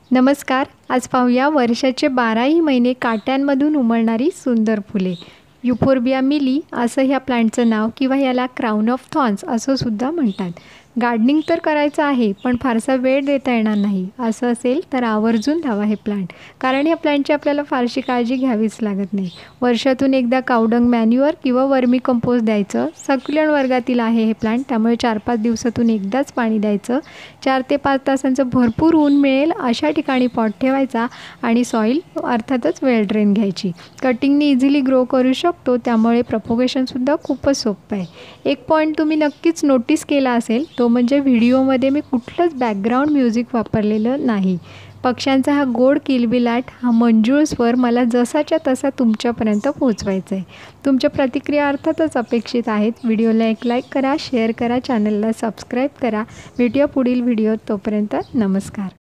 नमस्कार. आज पाहूया वर्षाचे 12ही महिने काट्यांमधून उमलणारी सुंदर फुले. युफोर्बिया मिली असं ह्या प्लांटचं नाव किंवा याला क्राउन ऑफ थॉर्न्स असं सुद्धा म्हणतात. गार्डनिंग तर करायचं आहे, पण फारसा वेळ देता येणार नाही असं असेल तर आवर्जून लावा हे प्लांट. कारण या प्लांटची आपल्याला फारशी काळजी घ्यावीच लागत नाही. वर्षातून एकदा कावडंग मॅन्युअर किंवा वर्मी कंपोस्ट द्यायचं. सक्युलंट वर्गातील आहे हे प्लांट, त्यामुळे 4-5 दिवसातून एकदाच पाणी द्यायचं. 4 ते 5 तासांचं भरपूर ऊन मिळेल अशा ठिकाणी पॉट ठेवायचा आणि सॉईल अर्थातच वेल ड्रेन घ्यायची. कटिंगने इझिली ग्रो करू शकतो, त्यामुळे प्रपोगेशनसुद्धा खूपच सोपं आहे. एक पॉईंट तुम्ही नक्कीच नोटीस केला असेल, तो म्हणजे व्हिडिओमध्ये मी कुठलंच बॅकग्राऊंड म्युझिक वापरलेलं नाही. पक्ष्यांचा हा गोड किलबिलाट, हा मंजूळ स्वर मला जसाच्या तसा तुमच्यापर्यंत पोहोचवायचा आहे. तुमच्या प्रतिक्रिया अर्थातच अपेक्षित आहेत. व्हिडिओला एक लाईक करा, शेअर करा, चॅनलला सबस्क्राईब करा. भेटूया पुढील व्हिडिओत. तोपर्यंत नमस्कार.